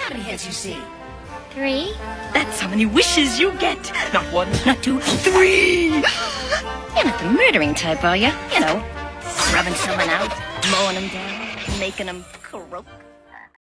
How many heads you see? 3? That's how many wishes you get. Not 1, not 2, 3. You're not the murdering type, are you? You know, scrubbing someone out, mowing them down, making them croak.